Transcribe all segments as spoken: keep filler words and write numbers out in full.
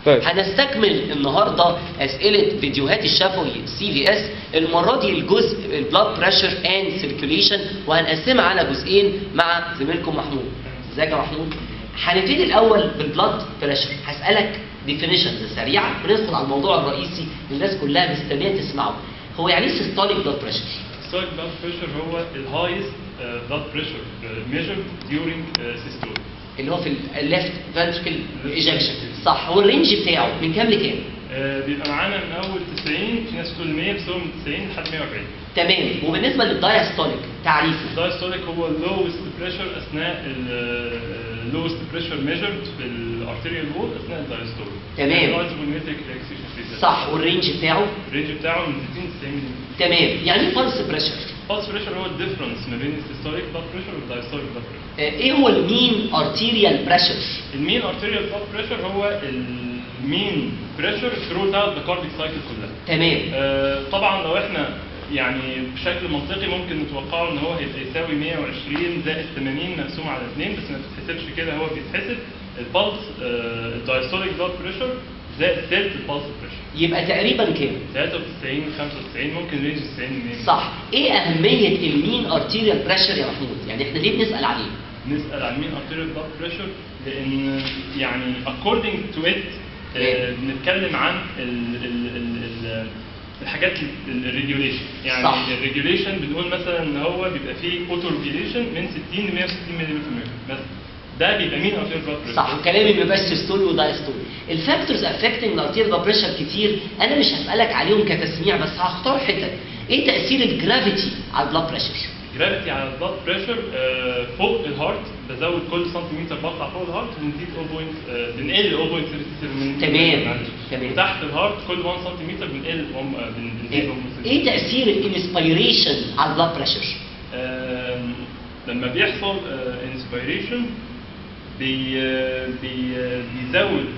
طيب. هنستكمل النهارده اسئله فيديوهات الشفوي سي في اس، المره دي الجزء البلاد بريشر اند سيركيوليشن، وهنقسمها على جزئين مع زميلكم محمود. ازيك يا محمود؟ هنبتدي الاول بالبلاد بريشر، هسالك ديفينيشنز سريعه وندخل على الموضوع الرئيسي اللي الناس كلها مستنيه تسمعه. هو يعني ايه سيستوليك بلاد بريشر؟ Systolic blood pressure هو ال highest uh, blood pressure uh, measured during uh, systole. اللي هو في الليفت فنتريكل ايجكشن، صح؟ هو الرينج بتاعه من كام لكام؟ uh, بيبقى معانا من اول تسعين، في ناس بتقول مية، بس هو من تسعين لحد مية وأربعين. تمام. وبالنسبه للدايستوليك تعريفه؟ الدايستوليك هو اللوست بريشر اثناء اللوست بريشر ميجرد في الارتيريال وول اثناء الدايستول. تمام. صح. والرينج بتاعه؟ الرينج بتاعه من ستين ل تسعين مللي. تمام. يعني ايه بالس بريشر؟ البلس بريشر هو الديفرنس ما بين السيستوليك بلاد بريشر والدايستوليك بلاد بريشر. ايه هو المين ارتيريال بريشر؟ المين ارتيريال بلاد بريشر هو المين بريشر ثرو اوت ذا كارديك سايكل كلها. تمام. آه طبعا لو احنا يعني بشكل منطقي ممكن نتوقعه ان هو هيبقى يساوي مية وعشرين زائد ثمانين مقسوم على اثنين، بس ما بتتحسبش كده، هو بيتحسب البلس آه الدايستوليك بلاد بريشر زائد ثلث البلس بريشر. يبقى تقريبا كام؟ تلاتة وتسعين خمسة وتسعين، ممكن رينج تسعين مية. صح. ايه اهميه المين ارتيريال بريشر يا محمود؟ يعني احنا ليه بنسال عليه؟ نسال عن مين ارتيريال بلاد بريشر لان يعني according to it آه بنتكلم عن ال ال ال ال الحاجات الريجوليشن. يعني صح. الريجوليشن بنقول مثلا ان هو بيبقى فيه اوتو ريجوليشن من ستين ل مية وستين مللي متر مثلا، ده بيبقى مين ارتيريال بلاد بريشر. صح. وكلامي ما بيبقاش سيستول ودايستول. الفاكتورز افكتنج الارتيريال بلاد بريشر كتير، انا مش هسالك عليهم كتسميع، بس هختار حتت. ايه تاثير الجرافيتي على البلاد بريشر؟ الجرافيتي على البلاد بريشر آه فوق الهارت، بزود كل سنتيمتر بطلع فوق الهارت بنزيد آه بنقل صفر فاصلة ثلاثة وثلاثين من تمام. تمام. تحت الهارت كل واحد سنتيمتر بنقل بنزيد ايه, إيه تاثير الانسبيريشن على البلاد بريشر؟ آه لما بيحصل انسبيريشن آه بي بي بيزود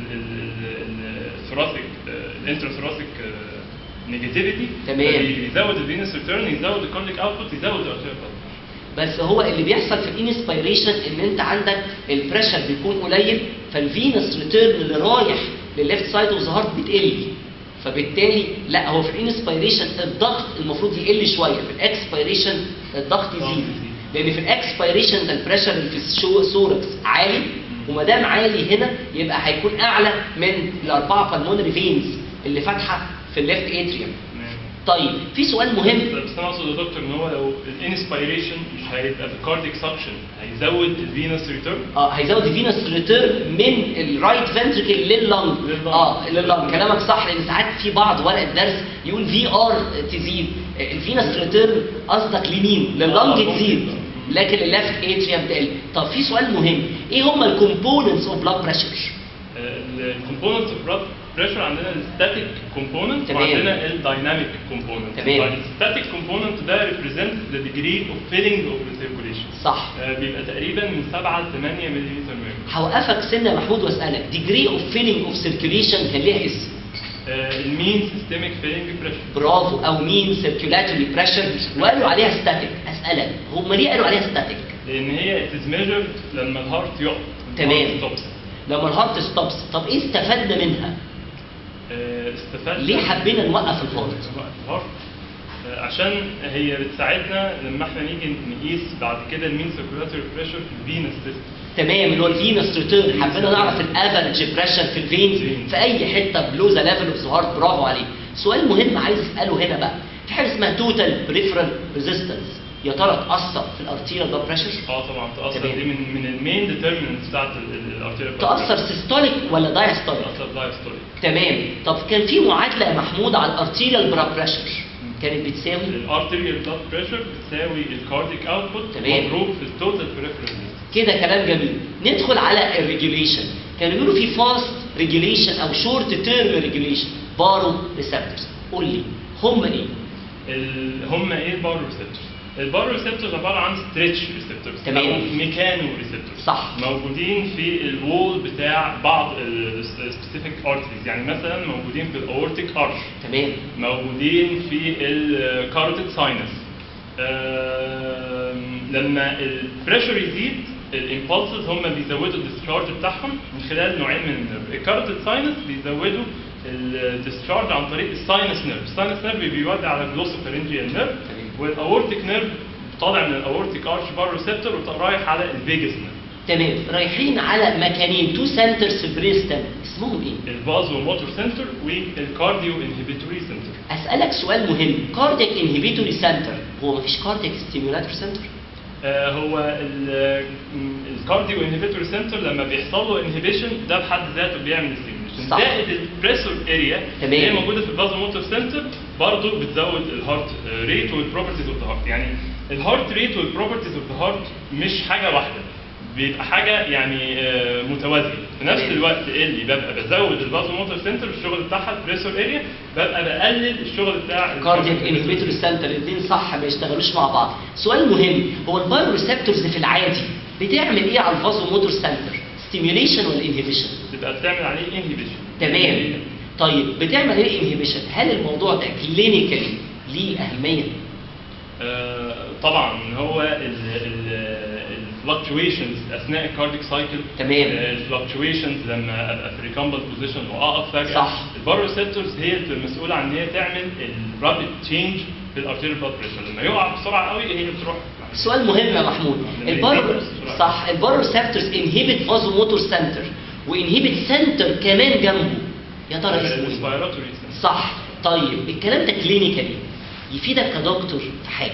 الثوراسيك الانتراثوراسيك نيجاتيفيتي. تمام. يزود الفينس ريتيرن، يزود الكارديك اوتبوت، يزود الارتيريال بلاد. بس هو اللي بيحصل في الانسبيريشن ان انت عندك البريشر بيكون قليل، فالفينس ريتيرن اللي رايح للليفت سايد اوف ذا هارت بتقل، فبالتالي لا، هو في الانسبيريشن الضغط المفروض يقل شويه، في الاكسبيريشن الضغط يزيد، لان في الاكسبيريشن البريشر اللي في السوركس عالي، وما دام عالي هنا يبقى هيكون اعلى من الاربعه بالمونري فينز اللي فاتحه في الليفت اتريوم. طيب في سؤال مهم. بس انا اقصد يا دكتور ان هو لو الانسبيريشن مش هيبقى في الكارديك سكشن، هيزود الفينس ريتيرن. اه هيزود الفينس ريتيرن من الرايت فنتريكل لللنج. اه لللنج، كلامك صح، لان ساعات في بعض ورق الدرس يقول في ار تزيد، الفينس ريتيرن قصدك لمين؟ لللنج تزيد، لكن الليفت اتريوم تقل. طب في سؤال مهم، ايه هم الكومبوننتس اوف بلاد بريشر؟ الكومبوننتس اوف بلاد بريشر عندنا الستاتيك كومبوننت وعندنا الدايناميك كومبوننت. تمام. الستاتيك كومبوننت ده ريبريزنت ذا ديجري اوف فيلينج اوف ذا سيركوليشن. صح. آه بيبقى تقريبا من سبعة ل ثمانية مللي متر. هوقفك سنه يا محمود واسالك، ديجري اوف فيلينج اوف سيركوليشن كان ليها اسم؟ آه المين سيستميك فيلينج بريشر. برافو. او مين سيركولاتوري بريشر، وقالوا عليها ستاتيك. اسالك هم ليه قالوا عليها ستاتيك؟ لان هي اتز ميجرد لما الهارت يقف. تمام. لما الهارت ستوبس. طب ايه استفدنا منها؟ استفدنا ليه حبينا نوقف الهارت؟ نوقف الهارت عشان هي بتساعدنا لما احنا نيجي نقيس بعد كده المين سيركولاتوري بريشر في الفينس سيستم. تمام، اللي هو الفينس ريتيرن، حبينا نعرف الافرج بريشر في الفينز في اي حته بلو ذا ليفل اوف ذا هارت. برافو عليك. سؤال مهم عايز اساله هنا بقى، في حاجه اسمها توتال بريفرال ريزيستنس، يا ترى تاثر في الارتيريال بلاد بريشر؟ اه طبعا تاثر. دي من من المين ديترميننتس بتاعت الارتيريال بلاد. تاثر سيستوليك ولا دايستوليك؟ تاثر دايستوليك. تمام. طب كان في معادله يا محمود على الارتيريال بلاد بريشر، كانت بتساوي الارتيريال بلاد بريشر بتساوي الكارديك اوتبوت مضروب في التوتال بريفرال. كده كلام جميل. ندخل على الريجوليشن. كانوا بيقولوا في فاست ريجوليشن او شورت تيرم ريجوليشن، بارو ريسبتورز. قول لي هم ايه؟ هم ايه البارو ريسبتورز؟ البارو ريسبتورز عباره عن ستريتش ريسبتورز. تمام. او ميكانو ريسبتورز. صح. موجودين في الوول بتاع بعض السبيسيفيك ارتريز، يعني مثلا موجودين في الاورتيك ارش. تمام. موجودين في الكاروتيد ساينس. لما البريشر يزيد الامبulses هم بيزودوا الديسشارج بتاعهم من خلال نوعين من النيرف. الكاروتيد ساينس بيزودوا الديسشارج عن طريق الساينس نيرف. الساينس نيرف بيودي على الجلوسوفارنجيال نيرف، والاورتيك نيرف طالع من الاورتيك ارش بار ريسبتور ورايح على الفيجاس نيرف. تمام، رايحين على مكانين، تو سنترز بريستم، اسمهم ايه؟ الفازو موتور سنتر والكارديو انهبيتوري سنتر. اسالك سؤال مهم، كاردياك انهبيتوري سنتر هو مفيش كاردياك ستيمولاتور سنتر؟ آه هو الكارديو انهبيتوري سنتر لما بيحصل له انهبيشن ده بحد ذاته بيعمل ستيميوليشن، زائد البريسور اريا اللي هي موجوده في الفازو موتور سنتر برضه بتزود الهارت ريت والبروبرتيز اوف ذا هارت. يعني الهارت ريت والبروبرتيز اوف ذا هارت مش حاجه واحده، بيبقى حاجه يعني متوازيه. في نفس الوقت اللي ببقى بزود الفازو موتور سنتر الشغل بتاعها البريسور اريا، ببقى بقلل الشغل بتاع الكاردياك انهبيتوري سنتر، الاثنين صح ما يشتغلوش مع بعض. سؤال مهم، هو البايو ريسبتورز في العادي بتعمل ايه على الفازو موتور سنتر؟ ستيميوليشن ولا انهبيشن؟ بتبقى بتعمل عليه انهبيشن. تمام. طيب بتعمل ايه انهبيشن؟ هل الموضوع ده كلينيكالي ليه اهميه؟ آه طبعا هو الفلكتويشنز اثناء الكارديك سايكل. تمام. الفلكتويشنز لما ابقى في ريكامبل بوزيشن واقف فجاه. صح. الباروسيبتورز هي المسؤوله عن ان هي تعمل الرابيد تشينج في الارتيريال بلاد بريشر، لما يقع بسرعه قوي هي بتروح. سؤال مهم يا محمود، البارو صح الباروسيبتورز انهبت فازو موتور سنتر وانهبت سنتر كمان جنبه، يا ترى اسمه ايه؟ صح. طيب الكلام ده كلينيكالي يفيدك كدكتور في حاجه؟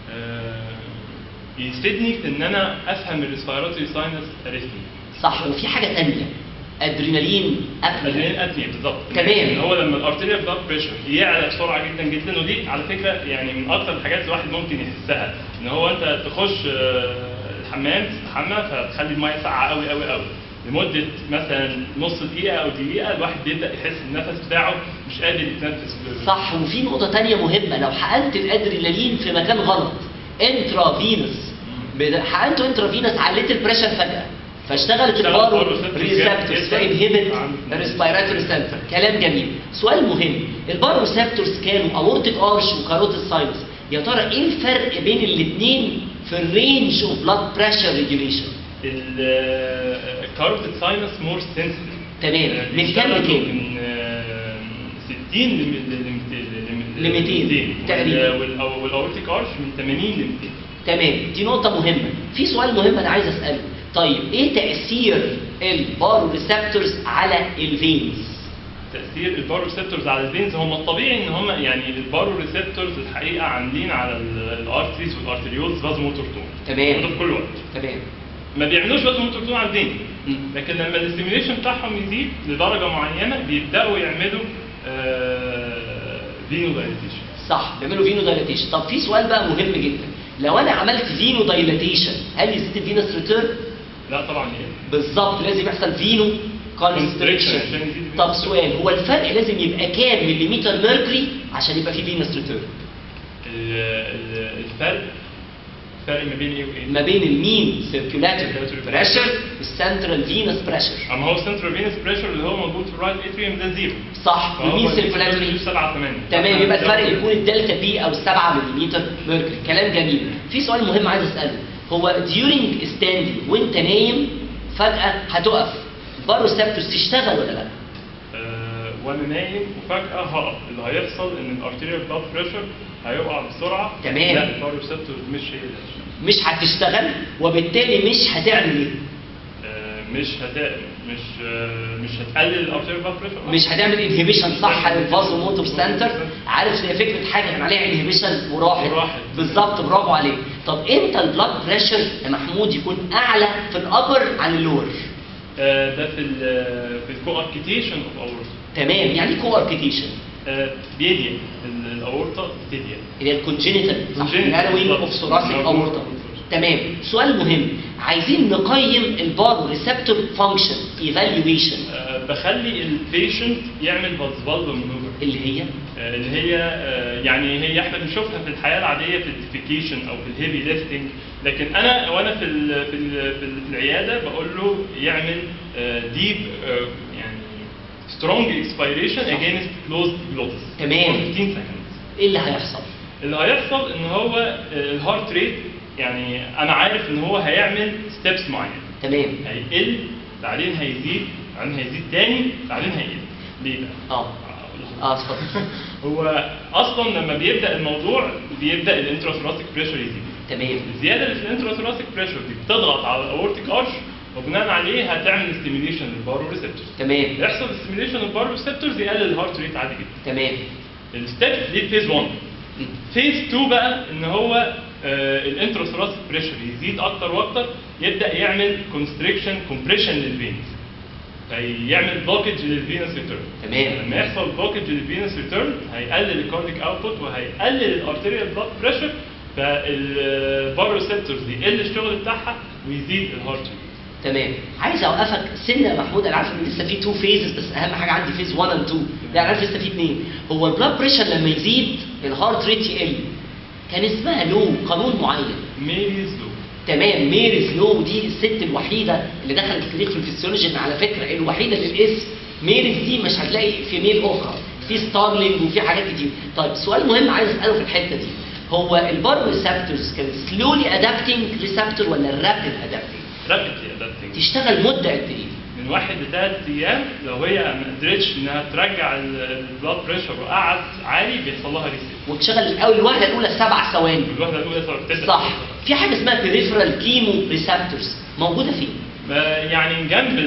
يفيدني في ان انا افهم الريسبيراتوري ساينس اريثمي. صح. وفي حاجه ثانيه، ادرينالين ابنيا. ادرينالين ابنيا بالظبط. تمام. هو لما الارتيريال بلاد بريشر يعلى بسرعه جدا جدا، ودي على فكره يعني من اكثر الحاجات الواحد ممكن يحسها، ان هو انت تخش الحمام تستحمى فتخلي الميه ساقعه قوي قوي قوي لمده مثلا نص دقيقه او دقيقه، الواحد بيبدا يحس النفس بتاعه مش قادر يتنفس. صح. وفي نقطه ثانيه مهمه، لو حقنت الادرينالين في مكان غلط انترا فينوس، حقنته انترا فينوس عليت البريشر فجاه فاشتغلت البارو ريسبتورز فانهبت الريسبيراتوري سنتر. كلام جميل. سؤال مهم، البارو ريسبتورز كانوا اورتيك ارش وكاروتيد ساينس، يا ترى ايه الفرق بين الاثنين في الرينج اوف بلاد بريشر ريجوليشن؟ الكاروتيد ساينس مور سنسيتيف. تمام. من كام لكام؟ من ستين ل مئتين تقريبا، والاورتيك ارش من ثمانين ل مئتين. تمام. دي نقطة مهمة. في سؤال مهم أنا عايز أسأله، طيب إيه تأثير البارو ريسبتورز على الفينز؟ تأثير البارو ريسبتورز على الفينز هم الطبيعي إن هم يعني البارو ريسبتورز الحقيقة عاملين على الارتريز والارتريولز فازو موتور تون. تمام. في كل وقت. تمام. ما بيعملوش فازو موتور تون على الفين، لكن لما الاستيميوليشن بتاعهم يزيد لدرجة معينة بيبدأوا يعملوا فينو دايليتيشن. صح، بيعملوا فينو دايليتيشن. طب في سؤال بقى مهم جدا، لو انا عملت فينو دايليتيشن هل يزيد الفينوس ريتيرن؟ لا طبعا ايه؟ بالظبط، لازم يحصل فينو كونستريكشن. طب سؤال، هو الفرق لازم يبقى كام مليمتر ميركوري عشان يبقى فيه فينوس ريتيرن؟ الفرق الفرق ما بين ايه وايه؟ ما بين المين سيركيولاتوري بريشر والسنترال فينوس بريشر. اما هو السنترال فينوس بريشر اللي هو موجود في الرايت اتريوم ده زيرو. صح. والمين سيركيولاتوري سبعة ثمانية. تمام. يبقى الفرق يكون الدلتا بي او سبعة مليمتر ميركوري. كلام جميل. في سؤال مهم عايز اساله، هو during standing وانت نايم فجأة هتقف، الباروسيبتورز تشتغل ولا لا؟ أه وانا نايم وفجأة هقف، اللي هيحصل ان الارتيريال بلاد بريشر هيقع بسرعة. تمام. لا الباروسيبتورز مش هي اللي مش هتشتغل، وبالتالي مش هتعمل ايه؟ أه مش هت مش أه مش هتقلل الارتيريال بلاد بريشر، مش هتعمل انهبيشن صح للفازو موتور سنتر. عارف هي فكره حاجه كان عليها انهبيشن وراحت. وراحت. بالظبط، برافو عليك. طب امتى البلاد بريشر يا محمود يكون اعلى في الابر عن اللور؟ أه ده في ال في الكو اركيتيشن اوف اورتا. تمام. يعني كو اركيتيشن؟ أه بيديا الاورتا بتديا اللي هي الكونجينيتال ناروينج اوف ثوراسيك اورتا. تمام. سؤال مهم، عايزين نقيم البارو ريسبتور فانكشن ايفالويشن. أه بخلي البيشنت يعمل فازفالفا مانوفر اللي هي أه اللي هي أه يعني هي احنا بنشوفها في الحياه العاديه في الديفيكيشن او في الهيفي ليفتنج، لكن انا وانا في ال في ال في العياده بقول له يعمل ديب أه يعني سترونج اكسبيريشن اجينست كلوزد جلوتس. تمام. خمستاشر سكند. ايه اللي هيحصل؟ اللي هيحصل ان هو الهارت ريت يعني انا عارف ان هو هيعمل ستيبس معينه. تمام. هيقل بعدين هيزيد بعدين هيزيد تاني بعدين هيقل. ليه بقى؟ اه اه اتفضل. هو اصلا لما بيبدا الموضوع بيبدا الانتراثوراسيك بريشر يزيد. تمام. الزياده اللي في الانتراثوراسيك بريشر دي بتضغط على الاورتيك ارش، وبناء عليه هتعمل ستيميليشن للبارو ريسبتورز. تمام. يحصل ستيميليشن للبارو ريسبتورز يقلل الهارت ريت عادي جدا. تمام. الستيب دي فيز واحد. فيز اتنين بقى ان هو آه الانتراثوراسيك بريشر يزيد اكتر واكتر، يبدا يعمل كونستريكشن كومبريشن للفينز، فيعمل بلوكج للفينس ريتيرن. تمام. لما يحصل بلوكج للفينس ريتيرن هيقلل الكارديك اوتبوت وهيقلل الارتيريال بلاد بريشر، فالبارو ريسبتورز يقل الشغل بتاعها ويزيد الهارت ريت. تمام. عايز اوقفك سنه يا محمود، انا عارف ان لسه في تو فيزز، بس اهم حاجه عندي فيز واحد و اتنين، لا انا عارف لسه في اثنين. هو البلاد بريشر لما يزيد الهارت ريت يقل، كان اسمها لو قانون معين. ميريز لو. تمام. ميريز لو دي الست الوحيده اللي دخلت التاريخ في الفسيولوجي، على فكره الوحيده اللي الاسم ميريز دي مش هتلاقي في ميل اخرى، في ستارلينج وفي حاجات كتير. طيب سؤال مهم عايز اساله في الحته دي، هو البارو ريسبتورز كان سلولي ادابتنج ريسبتور ولا رابيد ادابتنج؟ رابيدلي ادابتنج. تشتغل مده قد ايه؟ من واحد لثلاث ايام، لو هي ما قدرتش انها ترجع البلاد بريشر وقعد عالي بيحصل لها ريسيت. وتشتغل الاول الوهله الاولى سبع ثواني. الوهله الاولى بتبدا صح. في حاجه اسمها بريفرال كيمو ريسبتورز موجوده فين؟ يعني جنب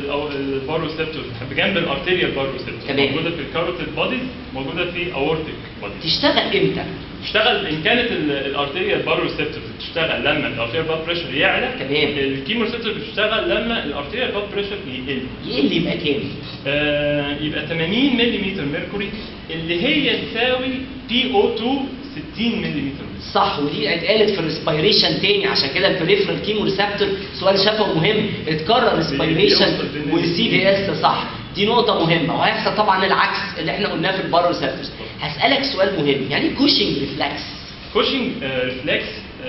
البارو ريسبتورز، جنب الارتيريال بارو ريسبتورز. تمام. موجوده في الكاروتيد بوديز، موجوده في اورتيك بوديز. تشتغل امتى؟ تشتغل ان كانت الارتيريال بارو ريسبتورز بتشتغل لما الارتيريال بلاد بريشر يعلى. تمام. الكيمو ريسبتورز بتشتغل لما الارتيريال بلاد بريشر يقل. يقل يبقى كام؟ آه يبقى ثمانين ملم ميركوري، اللي هي تساوي بي او اتنين ستين ملم. صح. ودي اتقالت في الريسبيريشن تاني، عشان كده البريفرال كيمو ريسبتور سؤال شفوي مهم، اتكرر ريسبيريشن والسي في اس. صح. دي نقطة مهمة، وهيحصل طبعا العكس اللي احنا قلناه في البارو ريسبتورز. هسألك سؤال مهم، يعني كوشنج ريفلكس؟ كوشنج ريفلكس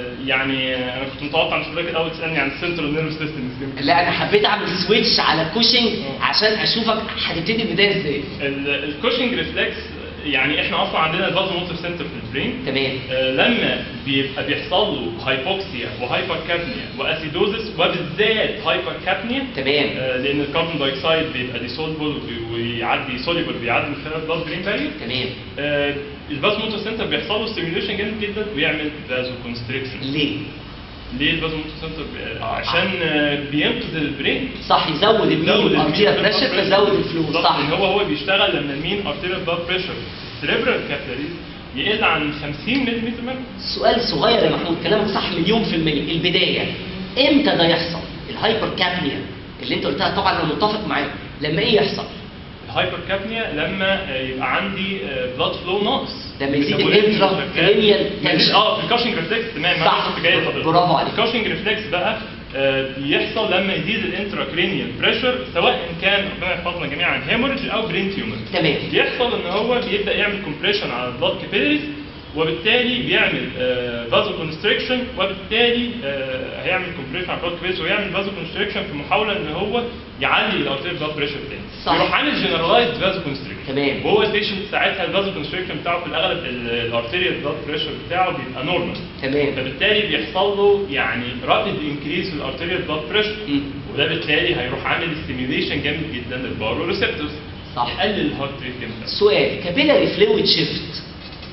يعني انا كنت متوقع ان حضرتك الاول تسالني عن السنترال نيرفس سيستم. لا انا حبيت اعمل سويتش على كوشنج عشان اشوفك هتبتدي البدايه ازاي. الكوشنج ريفلكس يعني احنا اصلا عندنا الفازو موتور سنتر في البرين. تمام. آه لما بيبقى بيحصل له هايبوكسيا وهايبر كابنيا واسيدوزس، وبالذات هايبر كابنيا. تمام. آه لان الكربون دايوكسيد بيبقى ديسولبل ويعدي سوليبل بيعدي من خلال البلاد برين بارير. تمام. آه الفازو موتور سنتر بيحصل له ستيميوليشن جامد جدا ويعمل فازو كونستريكشن. ليه؟ ليه الفازو موتور سنتر؟ آه عشان آه بينقذ البرين. صح. يزود المين ارتيريال بريشر فيزود الفلو. صح. ان هو هو بيشتغل لما المين ارتيريال بلاد بريشر السيريبرال كابيلاريز يقل عن خمسين ملم ميركوري. سؤال صغير يا محمود، كلامك صح مليون في المية. البداية امتى ده يحصل؟ الهايبر كابنيا اللي انت قلتها طبعا انا متفق معاك، لما ايه يحصل؟ الهايبر كابنيا لما يبقى عندي بلاد فلو ناقص، لما يزيد الانترا كرينيال تنشن. اه في الكاشنج ريفلكس. تمام. صح. برافو عليك. الكاشنج ريفلكس بقى آه بيحصل لما يزيد الانترا كرينيال بريشر، سواء كان ربنا يحفظنا جميعا هيموريدج او برين تيومر. تمام. بيحصل ان هو بيبدا يعمل كومبريشن على البلاد كابيلاريز، وبالتالي بيعمل فازو كونستريكشن، وبالتالي آه هيعمل كومبريشن على البلاد كابيلاريز ويعمل فازو كونستريكشن في محاوله ان هو يعلي الارتيريال بلاد بريشر تاني. صح. يروح عامل جنرالايزد فازو كونستريكشن. تمام. وهو البيشنت ساعتها الفازو كونستريكشن بتاعه في الاغلب الارتيريال بلاد بريشر بتاعه بيبقى نورمال. تمام. فبالتالي بيحصل له يعني رابيد انكريز في الارتيريال بلاد بريشر، وده بالتالي هيروح عامل ستيميوليشن جامد جدا للبارو ريسبتورز. صح. يقلل الهارت ريت جامد. سؤال، كابيلاري فلويد شيفت.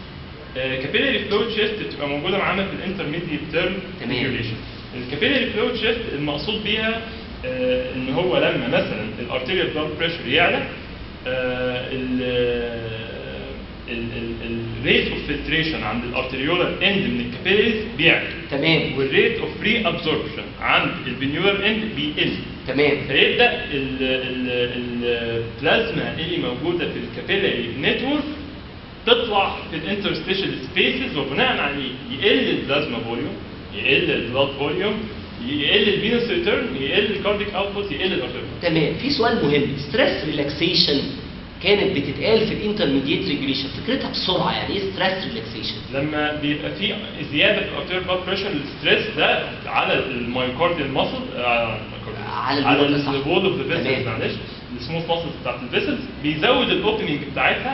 كابيلاري فلويد شيفت بتبقى موجوده معانا في الانترميديت تيرم ريجوليشن. الكابيلاري فلويد شيفت المقصود بيها آه ان هو لما مثلا الارتيريال بلاد بريشر يعلى، الريت اوف فلتريشن عند الارتريولار اند من الكابيلاريز بيعلى. تمام. والريت اوف فري ابزوربشن عند الفينيولار اند بيقل. تمام. فيبدا البلازما اللي موجوده في الكابيلاري نتورك تطلع في الانترستيشال سبيسز، وبناء عليه يقل البلازما فوليوم، يقل البلاد فوليوم، يقل الفينس ريتيرن، يقل الكارديك اوتبوت، يقل الارتيريال. تمام. في سؤال مهم، ستريس ريلاكسيشن كانت بتتقال في الانترميديت ريجوليشن، فكرتها بسرعه يعني ايه ستريس ريلاكسيشن؟ لما بيبقى في زياده في الارتيريال بلاد بريشر، الستريس ده على المايوكارديال ماسل، على على الوول اوف ذا فيسلز، معلش السموث ماسلز بتاعت الفيسلز، بيزود الاوبننج بتاعتها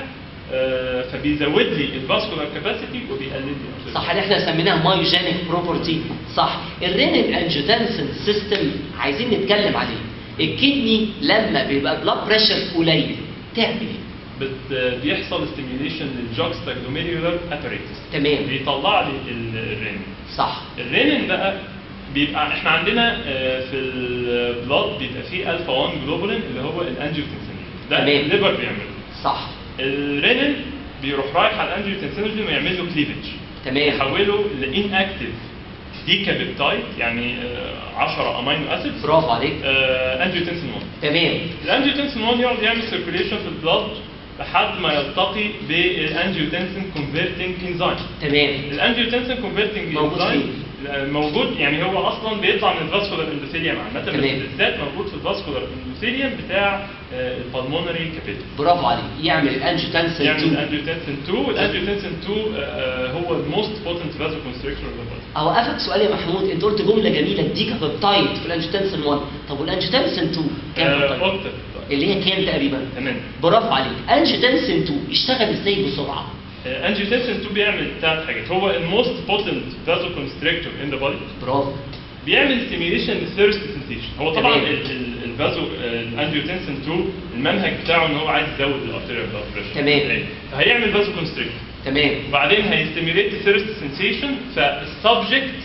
آه، فبيزود لي الفاسكولار كاباسيتي وبيقلل لي صح، اللي احنا سميناها مايوجينيك بروبرتي. صح. الرينين انجيوتنسين سيستم عايزين نتكلم عليه. الكدني لما بيبقى بلاد بريشر قليل تعمل ايه؟ بت- بيحصل ستيميوليشن للجوكستا جلوميريولار اباريتس، تمام. بيطلع لي ال- الرينين. صح. الرينين بقى بيبقى احنا عندنا آه، في البلاد بيبقى فيه الفا واحد جلوبولين اللي هو الانجيوتنسين، ده تمام. الليفر بيعمله. صح. الرينين بيروح رايح على الانجيوتنسين ويعمل له كليفج، تمام. يحوله لان اكتيف ديكابيبتايد، يعني آه، عشرة امينو اسيد، برافو عليك. انجيوتنسين واحد. تمام. الانجيوتنسين واحد يقعد يعمل سيركيوليشن في البلاد لحد ما يلتقي بالانجيوتنسين كونفرتنج انزيم. تمام. الانجيوتنسين كونفرتنج موجود انزيم موجود، يعني هو اصلا بيطلع من الفاسكولار اندوثيليوم عامه، بس تمام. بالذات موجود في الفاسكولار اندوثيليوم بتاع البلمونري كابيلاري. برافو عليك. يعمل الانجيوتنسين يعمل اتنين. الانجيوتنسين اتنين، والانجيوتنسين اتنين آه، هو الموست بوتنت فازو كونستريكتور اوف ذا بودي. اوقفك سؤال يا محمود، انت قلت جمله جميله ديكا بيبتايد في الانجيوتنسين واحد، طب والانجيوتنسين اتنين كام بيبتايد؟ اوكتت اللي هي كام تقريبا؟ تمام. برافو عليك. انجيوتنسين اتنين يشتغل ازاي بسرعه؟ انجيوتنسين اتنين بيعمل ثلاث حاجات. هو الموست بوتنت فازو كونستريكتور ان ذا بودي، برافو. بيعمل ستيميوليشن للثيرست سنسيشن. هو طبعا تمام. ال- ال- الفازو الانجيوتنسين اتنين المنهج بتاعه ان هو عايز يزود الارتيريال بلاد بريشر، تمام. فهيعمل فازو كونستريكتور، تمام. وبعدين هيستيميوليت الثيرست سنسيشن، فالسبجكت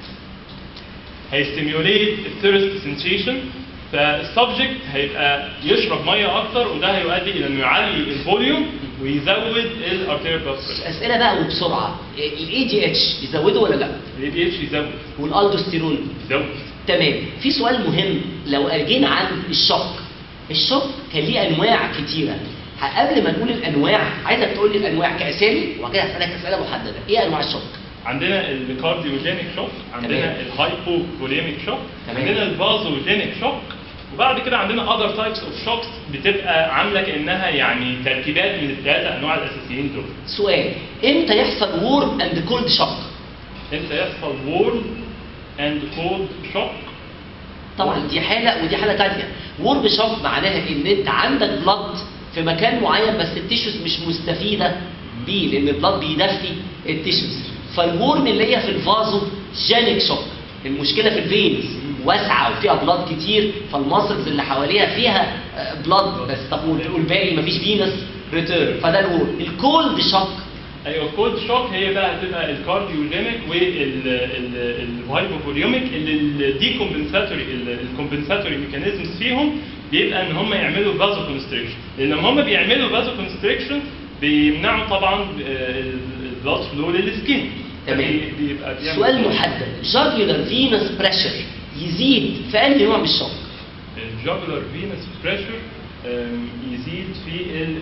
هيستيميوليت الثيرست سنسيشن، فالسبجكت هيبقى يشرب ميه اكتر، وده هيؤدي الى انه يعلي الفوليوم ويزود الارتيريال بلاد بريشر. اسئله بقى وبسرعه. الاي دي اتش يزوده ولا لا؟ الاي دي اتش يزود والالدوستيرون؟ يزود. تمام. في سؤال مهم، لو جينا عن الشوك. الشوك كان ليه انواع كتيره. قبل ما نقول الانواع عايزك تقول لي الانواع كاسامي، وبعد كده هسالك اسئله محدده. ايه انواع الشوك؟ عندنا الكارديوجينيك شوك، عندنا تمام. الهايبوفوليميك شوك، تمام. عندنا الفازوجينيك شوك، وبعد كده عندنا اذر تايبس اوف شوكس بتبقى عامله كانها يعني تركيبات من الثلاثه انواع الاساسيين دول. سؤال، امتى يحصل وورم اند كولد شوك؟ امتى يحصل وورم اند كولد شوك؟ طبعا دي حاله ودي حاله ثانيه. وورم شوك معناها ان انت عندك بلاد في مكان معين بس التيشوز مش مستفيده بيه، لان البلاد بيدفي التيشوز. فالورم اللي هي في الفازو جينيك شوك، المشكله في الفينز واسعه وفيها بلاد كتير، فالماسلز اللي حواليها فيها بلاد بس، طب والباقي مفيش فينس ريتيرن، فده الورم. الكولد شوك، ايوه الكولد شوك هي بقى هتبقى الكارديوجينيك والهايبوفوليوميك، اللي الديكومبنساتوري الكومبنساتوري ميكانيزمز فيهم بيبقى ان هم يعملوا فازو كونستريكشن، لان لما هم بيعملوا فازو كونستريكشن بيمنعوا طبعا البلاد فلو للسكين. تمام. بيبقى بيعمل سؤال محدد، جاجولار فينس بريشر يزيد في انهي نوع من الشوك؟ الجاجولار فينس بريشر يزيد في ال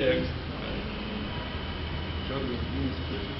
jugular venous pressure.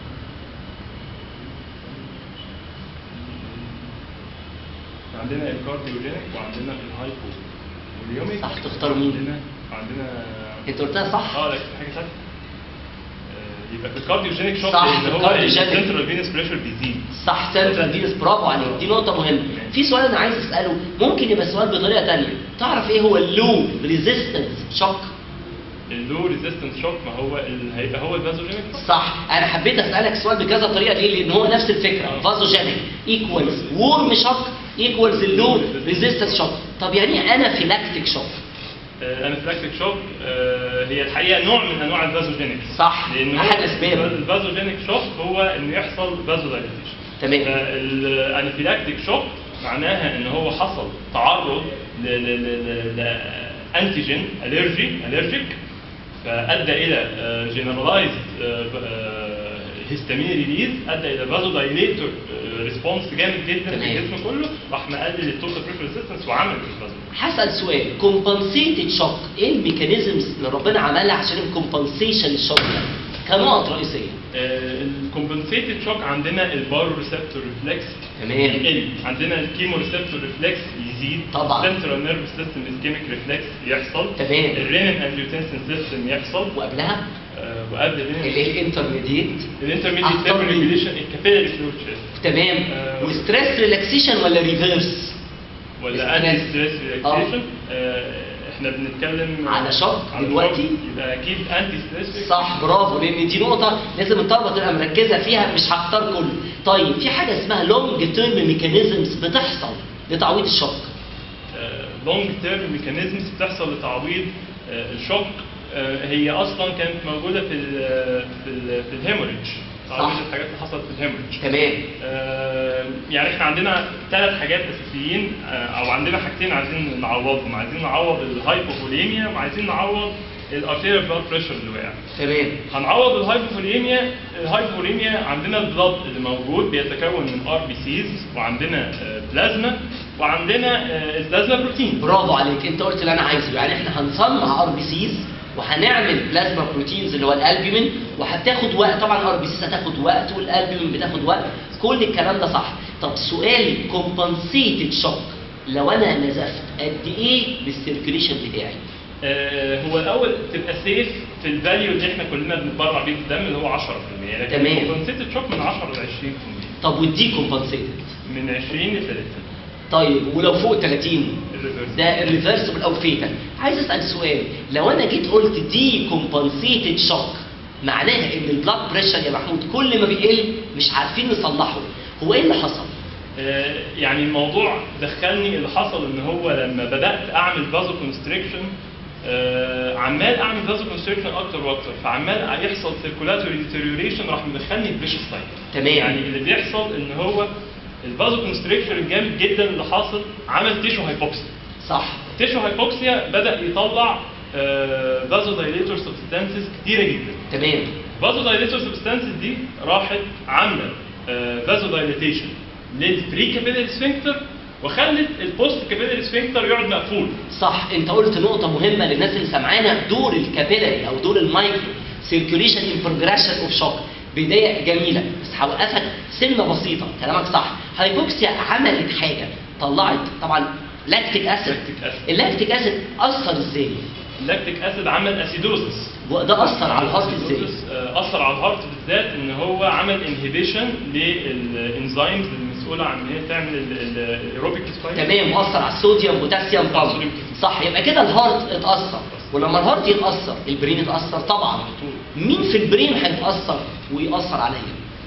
عندنا الكارديوجينيك وعندنا الهايبوفوليوميك. صح، تختار مين؟ عندنا عندنا انت قلتها صح؟ اه لا حاجه ثانيه. يبقى في الكارديوجينيك شوك صح، اللي هو الكارديوجينيك. السنترال فينس بريشر بيزيد. صح، سنترال فينس، برافو عليك، دي نقطة مهمة. في سؤال أنا عايز أسأله، ممكن يبقى السؤال بطريقة تانية، تعرف إيه هو اللو ريزيستنس شوك؟ اللو ريزيستنس شوك ما هو ال... هيبقى هو الفازوجينيك. صح، أنا حبيت أسألك السؤال بكذا طريقة ليه؟ لأن هو نفس الفكرة، فازوجينيك ايكوالز وورم شوك ايكوالز اللو ريزيستنس شوك. طب يعني إيه انافيلاكتيك شوك؟ انافيلاكتيك شوك هي الحقيقه نوع من انواع الفازوجينيك. صح، لان أحد أسبابه. الفازوجينيك شوك هو انه يحصل فازودايليتيشن. تمام. فالانافيلاكتيك شوك معناها ان هو حصل تعرض لانتيجين الرجي الرجيك، فادى الى جنرالايزد هيستامين ريليز، ادى الى فازودايليتور ريسبونس جامد جدا في الجسم كله، راح مقلل التوتال بريشر ريزيستنس وعمل الفازو. هسأل سؤال، كومبنسيتد شوك، ايه الميكانيزمز اللي ربنا عملها عشان الكومبنسيشن الشوك ده كنقط رئيسيه؟ الكومبنسيتد شوك عندنا البارو ريسبتور ريفلكس تمام. يقل، عندنا الكيمو ريسبتور ريفلكس يزيد، طبعا. السنترال نيرف سيستم اسكيميك ريفلكس يحصل، تمام. الرينين انجيوتنسين سيستم يحصل، وقبلها آه وقبل اللي هي الانترميديت الانترميديت ليفل ريجوليشن الكابيلاري فلو تشيست. تمام. آه وستريس ريلاكسيشن ولا ريفيرس؟ ولا اني ستريس ريلاكسيشن؟ احنا بنتكلم على شوك على دلوقتي. شوك، يبقى اكيد انتي ستريسفيك. صح، برافو، لان دي نقطه لازم الطلبه تبقى مركزه فيها، مش هختار كله. طيب في حاجه اسمها لونج تيرم ميكانيزمز بتحصل لتعويض الشوك. لونج تيرم ميكانيزمز بتحصل لتعويض آه، الشوك. آه، هي اصلا كانت موجوده في ال في ال في الهيموريدج، تعويض صح. الحاجات اللي حصلت في الهيموريدج. تمام. آه، يعني احنا عندنا ثلاث حاجات اساسيين، آه، او عندنا حاجتين عايزين نعوضهم، عايزين نعوض الهايبوفوليميا وعايزين نعوض الارتيريال بلاد بريشر اللي وقع. تمام. هنعوض الهايبوفوليميا. الهايبوفوليميا عندنا البلاد اللي موجود بيتكون من ار بي سيز، وعندنا آه، بلازما، وعندنا آه، البلازما بروتين. برافو عليك، انت قلت اللي انا عايزه. يعني احنا هنصنع ار بي سيز وهنعمل بلازما بروتينز اللي هو الالبومين، وهتاخد وقت. طبعا الار بي سيز هتاخد وقت والالبومين بتاخد وقت، كل الكلام ده صح. طب سؤالي، كومبنسيتد شوك لو انا نزفت قد ايه بالسيركيليشن بتاعي؟ آه، هو الاول تبقى سيف في الفاليو اللي احنا كلنا بنتبرع بيه في الدم اللي هو عشرة في المية، لكن تمام. الكومبنسيتد شوك من عشرة ل عشرين في المية. طب والدي كومبنسيتد؟ من عشرين ل ثلاثين. طيب ولو فوق ثلاثين؟ الريفرس. ده الريفرسبل او فيتال. عايز اسال سؤال، لو انا جيت قلت دي كومبنسيتد شوك، معناها ان البلاد بريشر يا محمود كل ما بيقل مش عارفين نصلحه، هو ايه اللي حصل؟ آه، يعني الموضوع دخلني، اللي حصل ان هو لما بدات اعمل فازو كونستريكشن، عمال اعمل فازو كونستريكشن اكتر واكتر، فعمال يحصل سيركولاتوري ديتيريوريشن، راح مدخلني البريشر سايت. تمام. يعني اللي بيحصل ان هو الفازو كونستريكشن الجامد جدا اللي حاصل عمل تيشو هايبوكسيا. صح. تيشو هايبوكسيا بدا يطلع فازو دايليتور سبستانسز كتيره جدا. تمام. فازو دايليتور سبستانسز دي راحت عامله فازو دايليتيشن للبري كابيلاري سفنكتر، وخلت البوست كابيلاري سفنكتر يقعد مقفول. صح، انت قلت نقطة مهمة للناس اللي سمعانا، دور الكابيلاري او دور المايكرو سيركيوليشن ان بروجريشن اوف شوك. بداية جميلة، بس هوقفك سنة بسيطة، كلامك صح. هايبوكسيا عملت حاجة، طلعت طبعا لاكتيك اسيد. لاكتيك أسيد. اللاكتيك اسيد اثر ازاي؟ اللاكتيك اسيد عمل اسيدوزس. وده اثر على الهارت ازاي؟ اثر على الهارت بالذات ان هو عمل انهبيشن للانزيمز المسؤوله عن ان هي تعمل الايروبيك ريسبيريشن. تمام، واثر على الصوديوم بوتاسيوم على بامب. الصوديوم. صح، يبقى كده الهارت اتاثر، ولما الهارت يتاثر البرين اتاثر طبعا. مين في البرين هيتاثر ويأثر عليا؟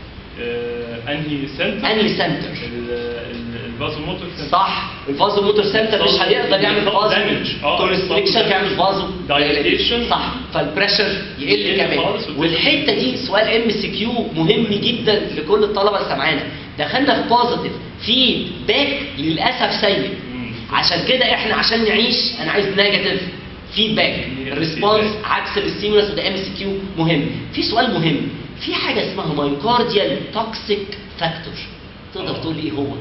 آه، انهي سنتر؟ انهي سنتر؟ الفازوموتور سنتر. صح، الفازو موتور سنتر مش هيقدر يعمل فازو كونستريكشن، يعمل فازو دايليتيشن. صح، فالبريشر يقل يقل كمان. خالص. والحته دي سؤال ام سي كيو مهم جدا لكل الطلبه اللي سامعانا. دخلنا في بوزيتيف في باك للاسف سيء، عشان كده احنا عشان نعيش انا عايز نيجاتيف فيدباك ريسبونس عكس الستيمولس، وده ام سي كيو مهم. في سؤال مهم، في حاجه اسمها مايوكارديال توكسيك فاكتور، تقدر تقول لي ايه هو؟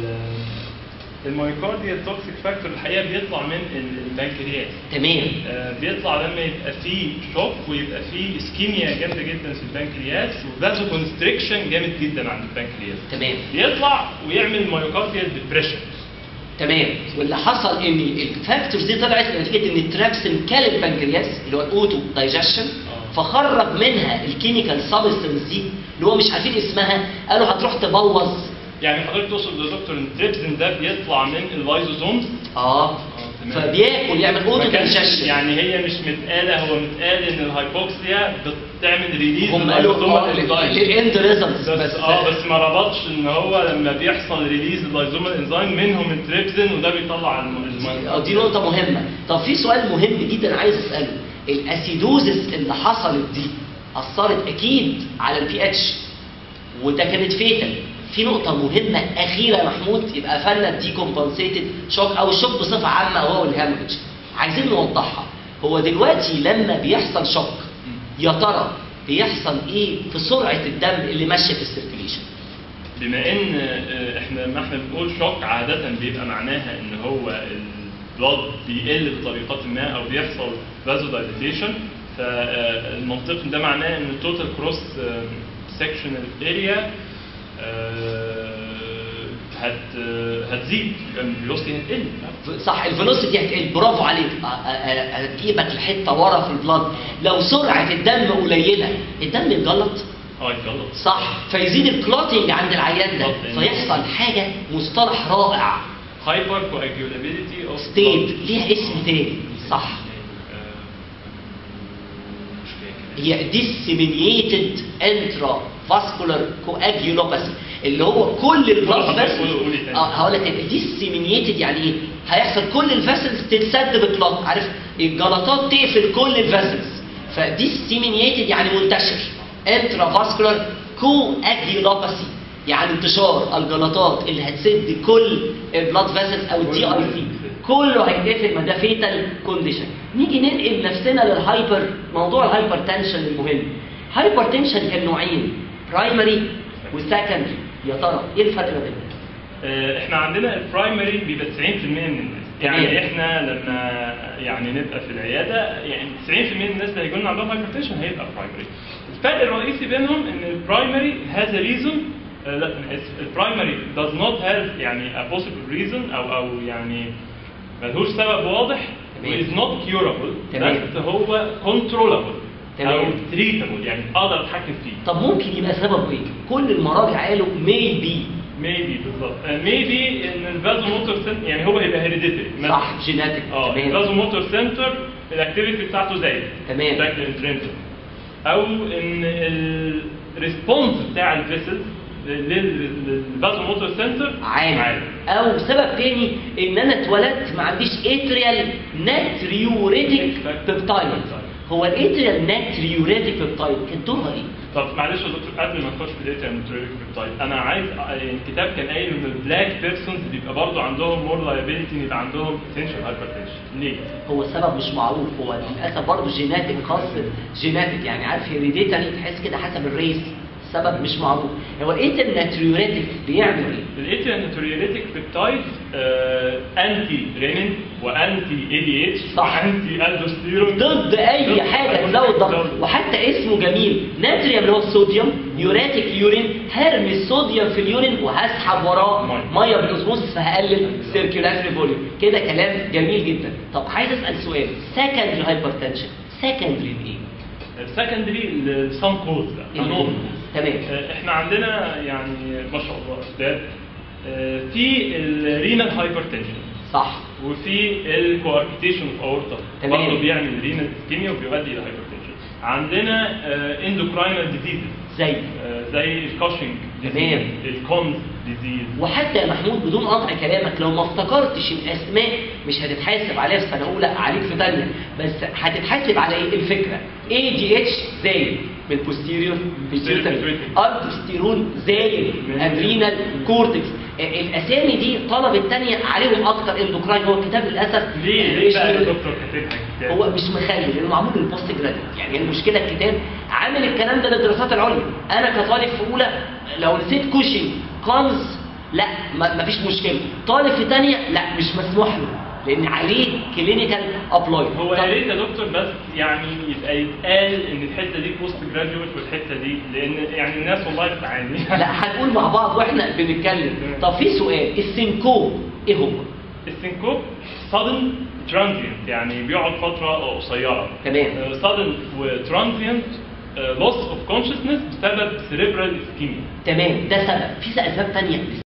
المايوكارديال توكسيك فاكتور الحقيقه بيطلع من البنكرياس. تمام. آه، بيطلع لما يبقى فيه شوك ويبقى فيه اسكيميا جامده جدا في البنكرياس، وفازو كونستريكشن جامد جدا عند البنكرياس. تمام. بيطلع ويعمل مايوكارديال ديبريشن. تمام. واللي حصل ان الفاكتورز دي طلعت نتيجه ان التراكسين كل البنكرياس اللي هو الاوتو دايجيشن، فخرج منها الكيميكال سبستنس دي اللي هو مش عارفين اسمها، قالوا هتروح تبوظ. يعني حضرتك تقصد يا دكتور ان التريبسين ده بيطلع من اللايزوزومز؟ اه, فبياكل يعمل اوتو دايجيشن. يعني هي مش متقاله، هو متقال ان الهايبوكسيا بتعمل ريليز هم قالوا للاند ريزلتس بس اه بس ما ربطش ان هو لما بيحصل ريليز اللايزومال انزيم منهم التريبسين وده بيطلع الميه. دي نقطه مهمه. طب في سؤال مهم جدا عايز اساله، الاسيدوزس اللي حصلت دي اثرت اكيد على البي اتش وده كانت فيتال. في نقطة مهمة أخيرة يا محمود، يبقى قفلنا الدي كومبنسيتد شوك أو الشوك بصفة عامة وهو الهامرج. عايزين نوضحها. هو دلوقتي لما بيحصل شوك يا ترى بيحصل إيه في سرعة الدم اللي ماشية في السيركيليشن؟ بما إن إحنا ما إحنا بنقول شوك عادة بيبقى معناها إن هو البلاد بيقل بطريقة ما أو بيحصل فازو دايليتيشن، فالمنطق ده معناه إن التوتال كروس سكشنال اريا هت هتزيد، الفيلوسيتي هتقل. صح، الفيلوسيتي هتقل، برافو عليك. هتجيبك لحته ورا في البلاد. لو سرعه الدم قليله الدم يتجلط. اه يتجلط. صح، فيزيد الكلوتنج عند العيان ده، فيحصل حاجه مصطلح رائع، هايبر كواجيولابيلتي اوف ستيت، ليها اسم تاني صح. آه، مش فاكر. هي disseminated intravascular coagulopathy اللي هو كل البلاد فيسلز. اه هقول لك disseminated يعني ايه؟ هيحصل كل الفيسلز تتسد بكلوت، عارف الجلطات تقفل كل الفيسلز، فديسيمينيتد يعني منتشر. intravascular coagulopathy يعني انتشار الجلطات اللي هتسد كل البلاد فيسلز او الدي اي سي كله هيتقفل، ما ده فيتال كونديشن. نيجي ننقل نفسنا للهايبر، موضوع الهايبر تنشن المهم. هايبر تنشن كان نوعين، برايمري وسكندري، يا ترى ايه الفرق ما بينهم؟ آه، احنا عندنا البرايمري بيبقى تسعين في المية من الناس، يعني احنا لما يعني نبقى في العياده يعني تسعين في المية من الناس اللي هيجوا لنا عندهم هايبرتنشن هيبقى برايمري. الفرق الرئيسي بينهم ان البرايمري هاز ريزون، لا انا اسف، البرايمري does not have يعني a possible reason او او يعني ملهوش سبب واضح، is not curable، بس هو controllable او treatable يعني اقدر اتحكم فيه. طب ممكن يبقى سببه ايه؟ كل المراجع قالوا maybe maybe بالظبط maybe ان الفازو موتور سنتر يعني هو يبقى هيريديتري صح جيناتيك. اه الفازو موتور سنتر الاكتيفيتي بتاعته زايده تمام بشكل انترنسك، او ان الريسبونس بتاع الفيسلز للفازو موتور سنتر عالي، او سبب تاني ان انا اتولدت ما عنديش اتريال ناتريوريتك بيبتايد. هو الاتريال ناتريوريتك بيبتايد كان دورها ايه؟ طب معلش يا دكتور قبل ما نخش في الاتريال ناتريوريتك بيبتايد، انا عايز الكتاب كان قايل ان البلاك بيرسونز بيبقى برضه عندهم مور لايبيلتي ان يبقى عندهم بوتنشال هايبرتنشن. ليه؟ هو السبب مش معروف، هو للاسف برضه جيناتيك خاص جيناتيك، يعني عارف هيريديتري تحس كده حسب الريس، السبب مش معروف. هو الاتريال ناتريوريتك بيعمل ايه؟ الاتريال ناتريوريتك بيبتايد انتي رينين وانتي اي دي اتش وانتي الدوستيرون، ضد اي حاجه تزود الضغط، وحتى اسمه جميل ناتريوم اللي هو الصوديوم، يوراتيك يورين، هرمي الصوديوم في اليورين وهسحب وراه ميه بالاسموس فهقلل سيركيولاتري فوليوم. كده كلام جميل جدا. طب عايز اسال سؤال، سكندري هايبرتنشن سكندري لايه؟ السكندري لسام كوز ده تمام. احنا عندنا يعني ما شاء الله استاذ في الرينال هايبرتنشن صح، وفي الكواركتيشن اوف اورتا برضه بيعمل رينال اسكيميا وبيؤدي الى هايبرتنشن. عندنا اندوكراينال ديزيز زي زي الكاشنج تمام، الكونز ديزيز. وحتى يا محمود بدون قطع كلامك لو ما افتكرتش الاسماء مش هتتحاسب عليها في سنه اولى، عليك في ثانيه، بس هتتحاسب على ايه؟ الفكره اي دي اتش زايد من البوستيريور بيتيوتري، الدوستيرون زايد ادرينال كورتكس. الاسامي دي طلب الثانيه عليهم اكتر اندوكراين. هو الكتاب للاسف ليه ليه بقى الدكتور كاتبها الكتاب؟ هو مش مخلي لانه معمول للبوست جراديويت، يعني المشكله الكتاب عامل الكلام ده للدراسات العليا. انا كطالب في اولى لو نسيت كوشن كونز لا ما فيش مشكله، طالب في ثانيه لا مش مسموح له لان عليه كلينيكال ابلاي. هو يا ريت يا دكتور بس يعني يبقى يتقال ان الحته دي بوست جراديويت والحته دي، لان يعني الناس والله بتعاني. لا هنقول مع بعض واحنا بنتكلم. طب في سؤال، السينكوب ايه هو؟ السينكوب sudden transient يعني بيقعد فتره قصيره. تمام. sudden وترانزيانت loss of consciousness بسبب cerebral ischemia. تمام، ده سبب. في اسباب ثانيه